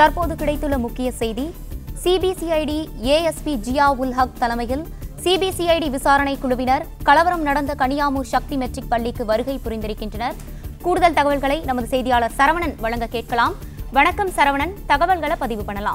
தற்போது கிடைத்துள்ள முக்கிய செய்தி. CBCID ASP ஜியா-உல் ஹக் தலைமையில் CBCID விசாரணை குழுவினர் கலவரம் நடந்த கனியாமூர் சக்தி மெட்ரிக் பள்ளிக்கு வருகை புரிந்திருக்கின்றனர். கூடுதல் தகவல்களை நமது செய்தியாளர் சரவணன் வழங்க கேட்கலாம். வணக்கம் சரவணன், தகவல்களை பதிவு பண்ணலாம்.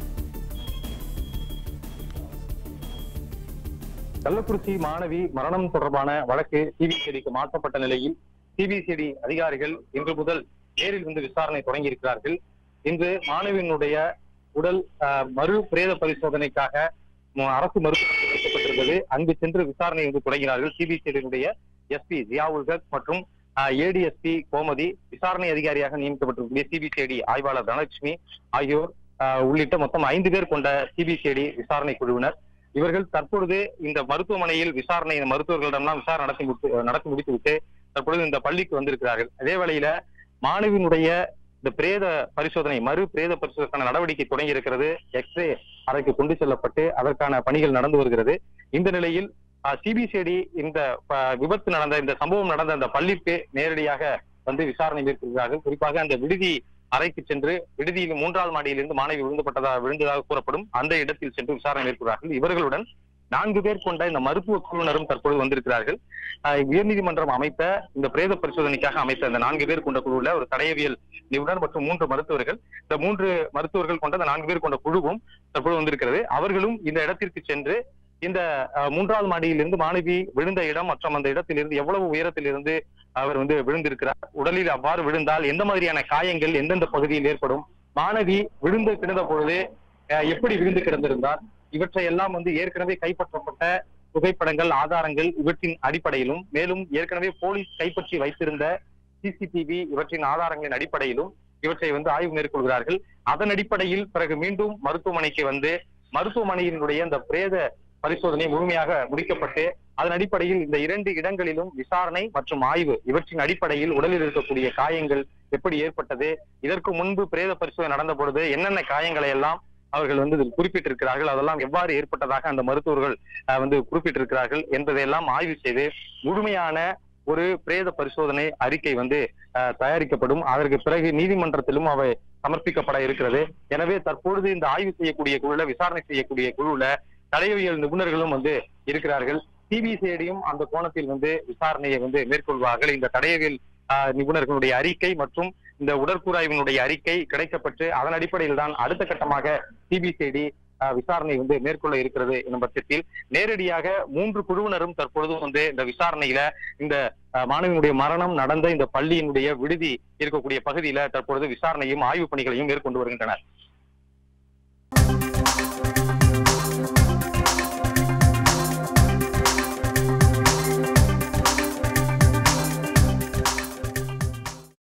கள்ளக்குறிச்சி மாணவி மரணம் தொடர்பான வழக்கு CBCIDக்கு மாற்றப்பட்ட நிலையில் CBCID அதிகாரிகள் இன்று முதல் நேரில் வந்து விசாரணை தொடங்கியிருக்கிறார்கள். இன்று மாணவியினுடைய உடல் மறு பிரேத பரிசோதனைக்காக அரசு மருத்துவமனை வைக்கப்பட்டிருந்தது. அங்கு சென்று விசாரணை வந்து தொடங்கினார்கள். CBCID SP ஜியா-உல் ஹக் மற்றும் ADSP கோமதி, விசாரணை அதிகாரியாக நியமிக்கப்பட்டிருக்கக்கூடிய CBCID ஆய்வாளர் தனலட்சுமி ஆகியோர் உள்ளிட்ட மொத்தம் 5 பேர் கொண்ட CBCID விசாரணை குழுவினர். இவர்கள் தற்பொழுது இந்த மருத்துவமனையில் விசாரணை மருத்துவர்களிடம்லாம் விசாரணை நடத்தி முடித்துவிட்டு தற்பொழுது இந்த பள்ளிக்கு வந்திருக்கிறார்கள். அதே வேளையில மாணவியினுடைய இந்த பிரேத பரிசோதனை மறு பிரேத பரிசோதனைக்கான நடவடிக்கை தொடங்கி இருக்கிறது. எக்ஸ்ரே அறைக்கு கொண்டு செல்லப்பட்டு அதற்கான பணிகள் நடந்து வருகிறது. இந்த நிலையில் CBCID இந்த விபத்து நடந்த இந்த சம்பவம் நடந்த அந்த பள்ளிக்கு நேரடியாக வந்து விசாரணை மேற்கொள்கிறார்கள். குறிப்பாக அந்த விடுதி அறைக்கு சென்று விடுதியில் 3வது மாடியிலிருந்து மாணவி விழுந்ததாக கூறப்படும் அந்த இடத்தில் சென்று விசாரணை மேற்கொள்கிறார்கள். இவர்களுடன் 4 பேர் கொண்ட இந்த மருத்துவ குழுவினரும் தற்போது வந்திருக்கிறார்கள். உயர்நீதிமன்றம் அமைத்த இந்த பிரேத பரிசோதனைக்காக அமைத்த இந்த 4 பேர் கொண்ட குழுவில் ஒரு தடயவியல் நிபுணர் மற்றும் 3 மருத்துவர்கள், இந்த 3 மருத்துவர்கள் கொண்ட இந்த 4 பேர் கொண்ட குழுவும் தற்போது வந்திருக்கிறது. அவர்களும் இந்த இடத்திற்கு சென்று இந்த 3வது மாடியிலிருந்து மாணவி விழுந்த இடம் மற்றும் அந்த இடத்திலிருந்து எவ்வளவு உயரத்திலிருந்து அவர் வந்து விழுந்திருக்கிறார், உடலில் அவ்வாறு விழுந்தால் எந்த மாதிரியான காயங்கள் எந்தெந்த பகுதியில் ஏற்படும், மாணவி விழுந்து கிடந்த பொழுது எப்படி விழுந்து கிடந்திருந்தார், இவற்றை எல்லாம் வந்து ஏற்கனவே கைப்பற்றப்பட்ட புகைப்படங்கள், ஆதாரங்கள் இவற்றின் அடிப்படையிலும், மேலும் ஏற்கனவே போலீஸ் கைப்பற்றி வைத்திருந்த CCTV இவற்றின் ஆதாரங்களின் அடிப்படையிலும் இவற்றை வந்து ஆய்வு மேற்கொள்கிறார்கள். அதன் அடிப்படையில் பிறகு மீண்டும் மருத்துவமனைக்கு வந்து மருத்துவமனையினுடைய இந்த பிரேத பரிசோதனை முழுமையாக முடிக்கப்பட்டு அதன் அடிப்படையில் இந்த 2 இடங்களிலும் விசாரணை மற்றும் ஆய்வு இவற்றின் அடிப்படையில் உடலில் இருக்கக்கூடிய காயங்கள் எப்படி ஏற்பட்டது, இதற்கு முன்பு பிரேத பரிசோதனை நடந்த பொழுது என்னென்ன காயங்களை எல்லாம் அவர்கள் வந்து குறிப்பிட்டிருக்கிறார்கள், அதெல்லாம் எவ்வாறு ஏற்பட்டதாக அந்த மருத்துவர்கள் வந்து குறிப்பிட்டிருக்கிறார்கள் என்பதையெல்லாம் ஆய்வு செய்து முழுமையான ஒரு பிரேத பரிசோதனை அறிக்கை வந்து தயாரிக்கப்படும். அதற்கு பிறகு நீதிமன்றத்திலும் அவை சமர்ப்பிக்கப்பட இருக்கிறது. எனவே தற்பொழுது இந்த ஆய்வு செய்யக்கூடிய குழுல, விசாரணை செய்யக்கூடிய குழுல தடயவியல் நிபுணர்களும் வந்து இருக்கிறார்கள். CBCIDயும் அந்த கோணத்தில் வந்து விசாரணையை வந்து மேற்கொள்வார்கள். இந்த தடயவியல் நிபுணர்களுடைய அறிக்கை மற்றும் இந்த உடற்கூறாய்வினுடைய அறிக்கை கிடைக்கப்பட்டு அதன் அடிப்படையில் தான் அடுத்த கட்டமாக CBCID விசாரணை வந்து மேற்கொள்ள இருக்கிறது எனும் பட்சத்தில் நேரடியாக 3 குழுவினரும் தற்பொழுது வந்து இந்த விசாரணையில இந்த மாணவியினுடைய மரணம் நடந்த இந்த பள்ளியினுடைய விடுதி இருக்கக்கூடிய பகுதியில தற்பொழுது விசாரணையும் ஆய்வு பணிகளையும் மேற்கொண்டு வருகின்றனர்.